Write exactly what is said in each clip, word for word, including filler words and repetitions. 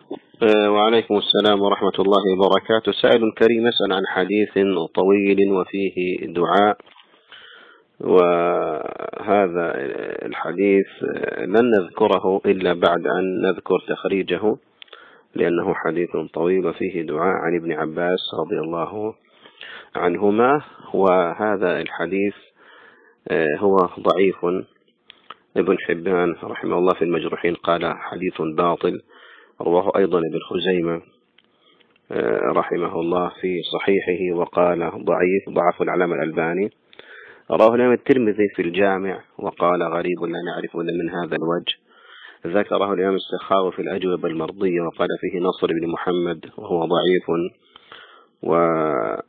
وعليكم السلام ورحمة الله وبركاته. سائل كريم يسأل عن حديث طويل وفيه دعاء، وهذا الحديث لن نذكره إلا بعد أن نذكر تخريجه، لأنه حديث طويل وفيه دعاء عن ابن عباس رضي الله عنهما، وهذا الحديث هو ضعيف. ابن حبان رحمه الله في المجروحين قال حديث باطل. رواه أيضا ابن خزيمة رحمه الله في صحيحه وقال ضعيف، ضعف العلامة الألباني. رواه الإمام الترمذي في الجامع وقال غريب لا نعرف إلا من هذا الوجه. ذكره الإمام السخاوي في الأجوبة المرضية وقال فيه نصر بن محمد وهو ضعيف ولا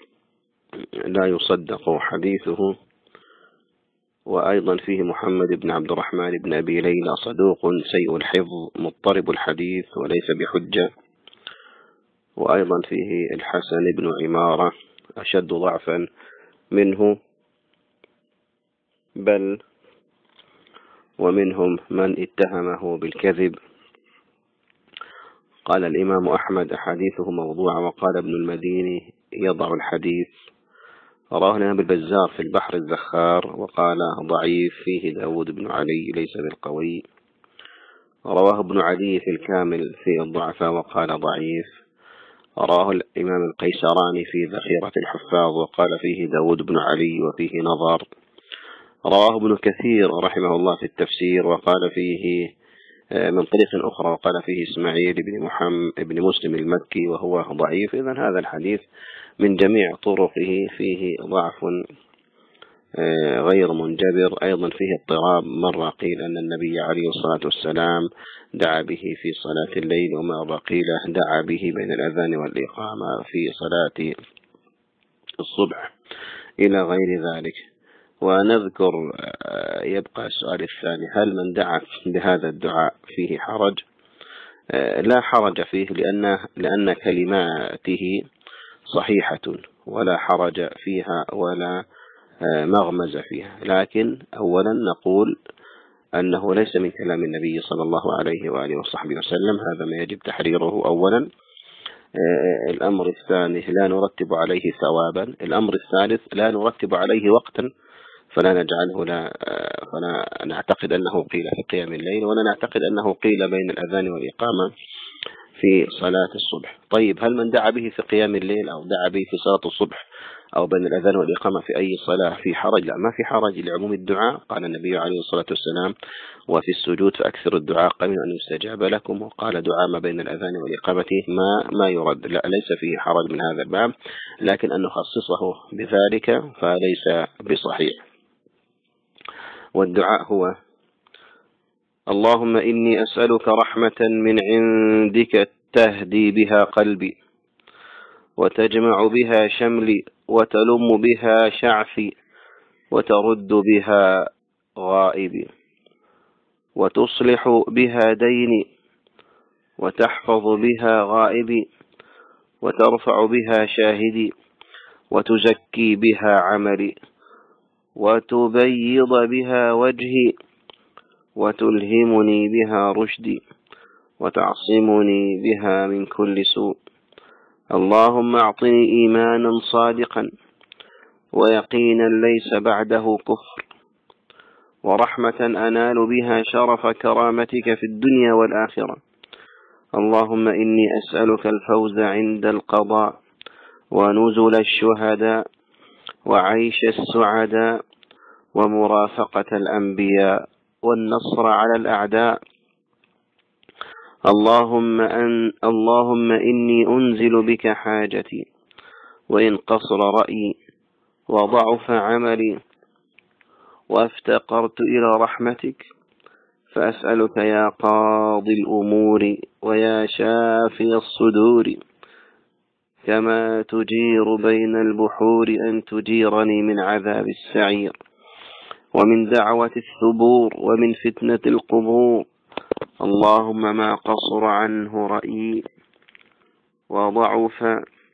يصدق حديثه. وأيضا فيه محمد بن عبد الرحمن بن أبي ليلى صدوق سيء الحفظ مضطرب الحديث وليس بحجة. وأيضا فيه الحسن بن عمارة أشد ضعفا منه، بل ومنهم من اتهمه بالكذب. قال الإمام أحمد أحاديثه موضوعة، وقال ابن المديني يضع الحديث. رواه الإمام البزار في البحر الزخار وقال ضعيف، فيه داود بن علي ليس بالقوي. رواه ابن عدي في الكامل في الضعفاء وقال ضعيف. رواه الإمام القيسراني في ذخيرة الحفاظ وقال فيه داود بن علي وفيه نظر. رواه ابن كثير رحمه الله في التفسير وقال فيه من طريق أخرى وقال فيه إسماعيل بن محمد بن مسلم المكي وهو ضعيف. إذن هذا الحديث من جميع طرقه فيه ضعف غير منجبر. أيضا فيه اضطراب. مرة قيل أن النبي عليه الصلاة والسلام دعا به في صلاة الليل، ومرة قيل دعا به بين الأذان والإقامة في صلاة الصبح إلى غير ذلك. ونذكر يبقى السؤال الثاني: هل من دعا بهذا الدعاء فيه حرج؟ لا حرج فيه، لأن لأن كلماته صحيحة ولا حرج فيها ولا مغمز فيها. لكن أولا نقول أنه ليس من كلام النبي صلى الله عليه وآله وصحبه وسلم، هذا ما يجب تحريره أولا. الأمر الثاني: لا نرتب عليه ثوابا. الأمر الثالث: لا نرتب عليه وقتا، فلا نجعله لا فلا نعتقد أنه قيل في قيام الليل، ولا نعتقد أنه قيل بين الأذان والإقامة في صلاة الصبح. طيب، هل من دعا به في قيام الليل أو دعا به في صلاة الصبح أو بين الأذان والإقامة في أي صلاة في حرج؟ لا، ما في حرج لعموم الدعاء. قال النبي عليه الصلاة والسلام: وفي السجود فأكثر الدعاء قبل أن يستجاب لكم. وقال: دعاء ما بين الأذان والإقامة ما ما يرد. لا، ليس فيه حرج من هذا الباب، لكن أن نخصصه بذلك فليس بصحيح. والدعاء هو: اللهم إني أسألك رحمة من عندك تهدي بها قلبي، وتجمع بها شملي، وتلم بها شعثي، وترد بها غائبي، وتصلح بها ديني، وتحفظ بها غائبي، وترفع بها شاهدي، وتزكي بها عملي، وتبيض بها وجهي، وتلهمني بها رشدي، وتعصمني بها من كل سوء. اللهم أعطني إيمانا صادقا، ويقينا ليس بعده كفر، ورحمة أنال بها شرف كرامتك في الدنيا والآخرة. اللهم إني أسألك الفوز عند القضاء، ونزل الشهداء، وعيش السعداء، ومرافقة الأنبياء، والنصر على الأعداء. اللهم أن اللهم إني أنزل بك حاجتي، وإن قصر رأيي، وضعف عملي، وافتقرت إلى رحمتك، فأسألك يا قاضي الأمور ويا شافي الصدور، كما تجير بين البحور، أن تجيرني من عذاب السعير، ومن دعوة الثبور، ومن فتنة القبور. اللهم ما قصر عنه رأيي، وضعف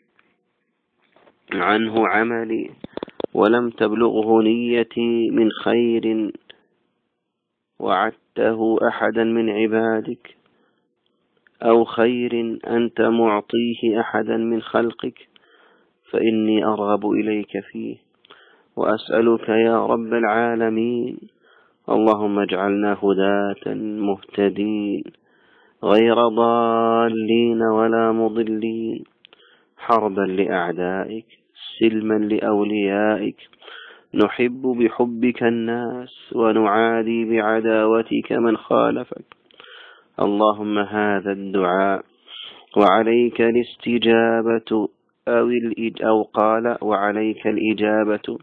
عنه عملي، ولم تبلغه نيتي من خير وعدته أحدا من عبادك، أو خير أنت معطيه أحدا من خلقك فإني أرغب إليك فيه، وأسألك يا رب العالمين اللهم اجعلنا هداة مهتدين غير ضالين ولا مضلين، حربا لأعدائك سلما لأوليائك، نحب بحبك الناس ونعادي بعداوتك من خالفك. اللهم هذا الدعاء وعليك الاستجابة أو, أو قال وعليك الإجابة،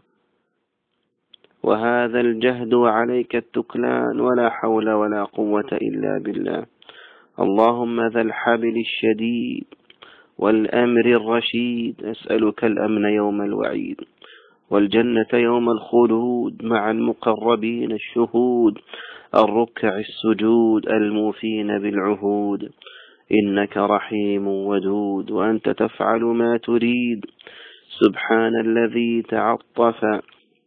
وهذا الجهد وعليك التكلان، ولا حول ولا قوة إلا بالله. اللهم ذا الحبل الشديد والأمر الرشيد، أسألك الأمن يوم الوعيد والجنة يوم الخلود مع المقربين الشهود الركع السجود الموفين بالعهود، إنك رحيم ودود وأنت تفعل ما تريد. سبحان الذي تعطف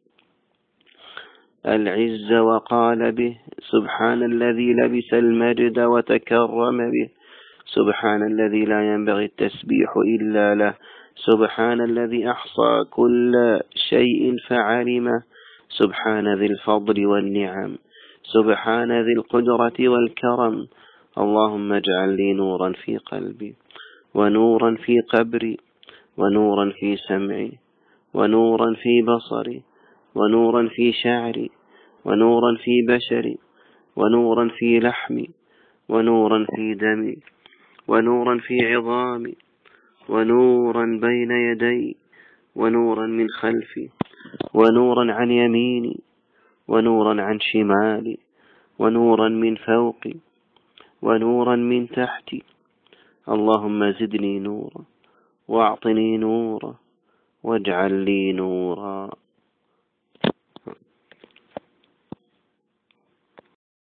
العز وقال به، سبحان الذي لبس المجد وتكرم به، سبحان الذي لا ينبغي التسبيح إلا له، سبحان الذي أحصى كل شيء فعلمه، سبحان ذي الفضل والنعم، سبحان ذي القدرة والكرم. اللهم اجعل لي نورا في قلبي ونورا في قبري ونورا في سمعي ونورا في بصري ونورا في شعري ونورا في بشري ونورا في لحمي ونورا في دمي ونورا في عظامي ونورا بين يدي ونورا من خلفي ونورا عن يميني ونورا عن شمالي ونورا من فوقي ونورا من تحتي. اللهم زدني نورا واعطني نورا واجعل لي نورا.